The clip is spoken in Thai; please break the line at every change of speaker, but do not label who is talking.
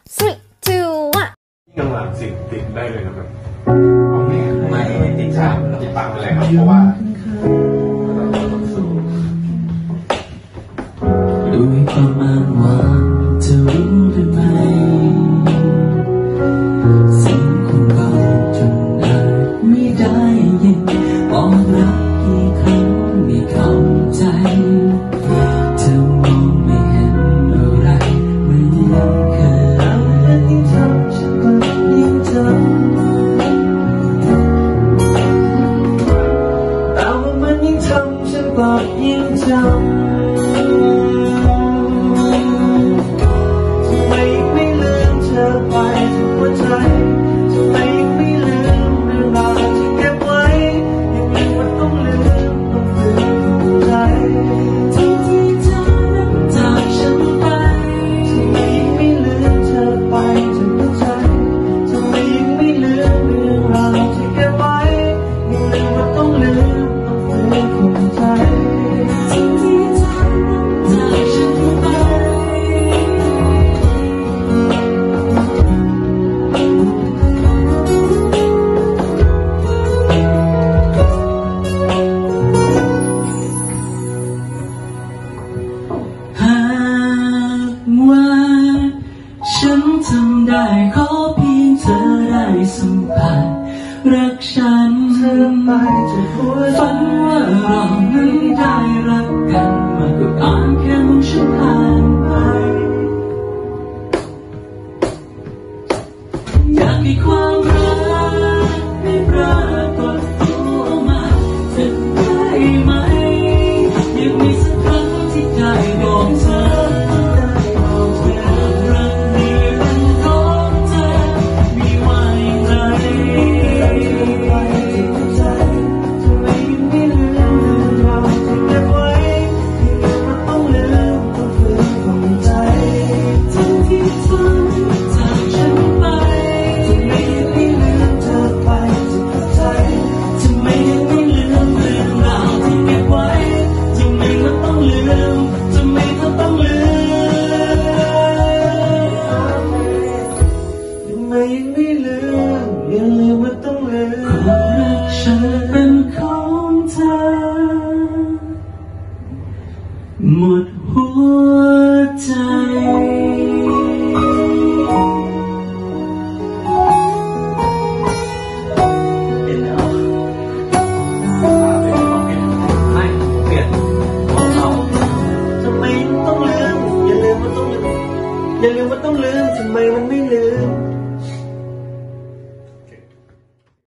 3, 2, 1
ยังหลังสิติดได้เลยนะครับไม่ติดฉากติดปากไปเลยครับเพราะว่าเราต้องสู้
ด้วยประมาณว่าจะรู้หรือไม่สิ่งของเราจนอาจไม่ได้ยินบอกรักกี่ครั้งไม่เข้าใจเธอมองไม่เห็นอะไรเหมือนเคยแล้วยิ่งทำฉันก็ยิ่งจำแต่ว่ามันยิ่งทำฉันก็ยิ่งจำฉันทำได้ขอเพียงเธอได้สัมผัสรักฉันเธอไปจนหัวฝันว่าเรานั้นได้รักกันมากกว่าอ่านแค่มองฉันผ่านไปอยากให้ความรักได้ปรากฏตัวมาจะได้ไหมอยากมีสักครั้งที่ได้บอกเธอฉันเป็นของเธอหมดหัวใจ
อย่าลืมว่าต้องลืมทำไมมันไม่ลืม